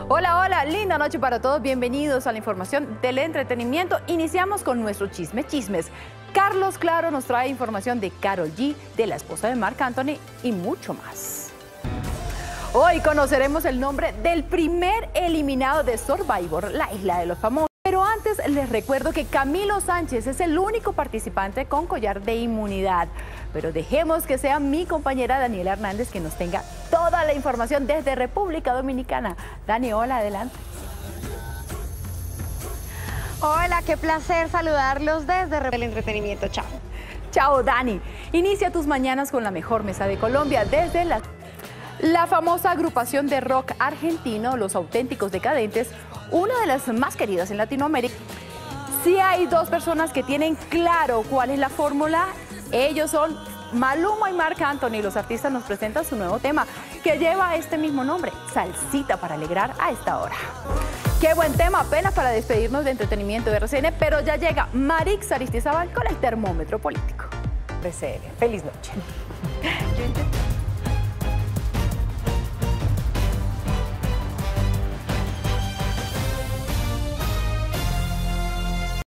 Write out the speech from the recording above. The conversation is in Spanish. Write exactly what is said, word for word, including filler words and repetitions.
Hola, hola, linda noche para todos. Bienvenidos a la información del entretenimiento. Iniciamos con nuestro chisme chismes. Carlos Claro nos trae información de Karol G, de la esposa de Marc Anthony y mucho más. Hoy conoceremos el nombre del primer eliminado de Survivor, la Isla de los Famosos. Pero antes les recuerdo que Camilo Sánchez es el único participante con collar de inmunidad. Pero dejemos que sea mi compañera Daniela Hernández que nos tenga toda la información desde República Dominicana. Dani, hola, adelante. Hola, qué placer saludarlos desde el entretenimiento. Chao. Chao, Dani. Inicia tus mañanas con la mejor mesa de Colombia desde la... La famosa agrupación de rock argentino, Los Auténticos Decadentes, una de las más queridas en Latinoamérica. Si hay dos personas que tienen claro cuál es la fórmula, ellos son Maluma y Marc Anthony. Los artistas nos presentan su nuevo tema, que lleva este mismo nombre, Salsita para alegrar a esta hora. Qué buen tema, apenas para despedirnos de entretenimiento de R C N, pero ya llega Marix Aristizábal con el termómetro político. R C N, feliz noche.